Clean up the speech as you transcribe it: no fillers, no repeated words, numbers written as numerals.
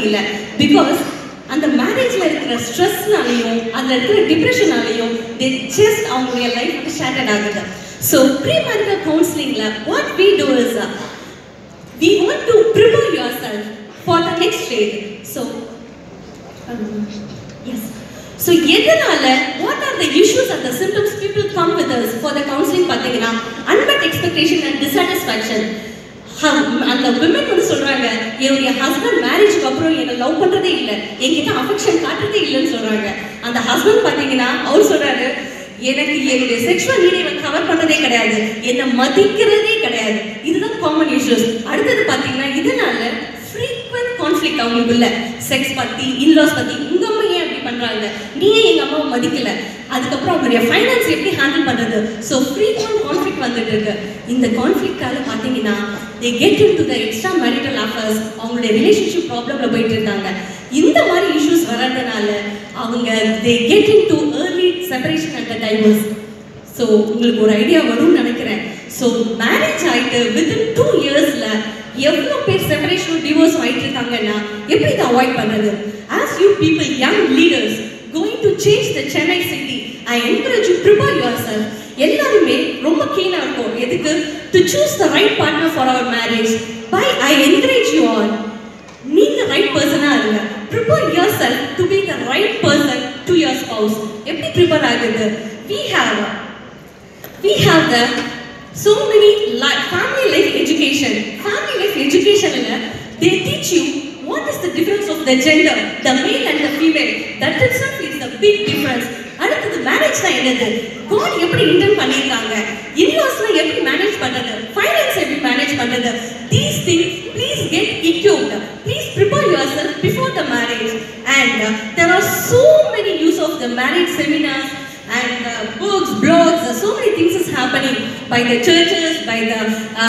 இல்ல. Because அந்த மேரேஜ்ல இருக்கிற ஸ்ட்ரெஸ்னாலயும் அதுல இருக்கிற டிப்ரெஷனாலயும் they just அவங்களுடைய லைஃப் வந்து ஷேட்டர்ட் ஆகுது. So pre-marital counselingல what we do is we want to prepare yourself for the next stage. So yes. So எதனால what are the issues and the symptoms people come with us for the counseling பாத்தீங்கன்னா unmet expectation and dissatisfaction. அந்த women வந்து சொல்றாங்க என்னுடைய husband மேரேஜ்க்கு அப்புறம் என்ன love பண்றதே இல்ல, என்கிட்ட அஃபெக்ஷன் காட்டுறதே இல்லன்னு சொல்றாங்க. அந்த ஹஸ்பண்ட் பாத்தீங்கன்னா அவர் சொல்றாரு எனக்கு என்னுடைய செக்ஷுவல் நீடை கவர் பண்றதே கிடையாது, என்ன மதிக்கிறதே கிடையாது. இதுதான் காமன் இஷ்யூஸ். அடுத்தது பாத்தீங்கன்னா இதனால frequent conflict அவங்களுக்குள்ள செக்ஸ் பத்தி இன்லாஸ் பத்தி உங்க அம்மா ஏன் அப்படி பண்றாங்க, நீ ஏன் எங்க அம்மாவை மதிக்கல, அதுக்கப்புறம் அவங்களுடைய ஃபைனான்ஸ் எப்படி ஹேண்டில் பண்றது. ஸோ frequent conflict வந்துட்டு இருக்கு. இந்த கான்ஃப்ளிக்டால பாத்தீங்கன்னா they get into the extra marital affairs, அவங்களுடைய ரிலேஷன்ஷிப் ப்ராப்ளம்ல போயிட்டு இருக்காங்க. இந்த மாதிரி இஷ்யூஸ் வர்றதுனால அவங்க they get into early separation and divorce. So உங்களுக்கு ஒரு ஐடியா வரும்னு நினைக்கிறேன். ஸோ மேரேஜ் ஆயிட்டு within 2 yearsல எவ்வளோ பேர் செப்பரேஷன் டிவோர்ஸ் ஆயிட்டு இருக்காங்கன்னா எப்படி இதை அவாய்ட் பண்றது? As you people, young leaders going to change the Chennai city, I encourage you prepare yourself. எல்லாருமே ரொம்ப கீனா இருக்கும் எதுக்கு to choose the right partner for our marriage. By I encourage you all, நீங்க ரைட் பர்சனா இருங்க. prepare yourself to be the right person to your spouse. எப்படி prepare ஆகுது? we have the so many family life education. Family life education they teach you what is the difference of the gender, the male and the female. That itself is the big difference. அடுத்து marriage தான் என்னது, God எப்படி intend பண்ணிருக்காங்க, இன்லாஸ்ல எப்படி manage பண்றது, finance எப்படி manage பண்றது. These things please get equipped. Please prepare yourself before the marriage. And there are so many use of the marriage seminars and books, blogs, so many things is happening by the churches, by the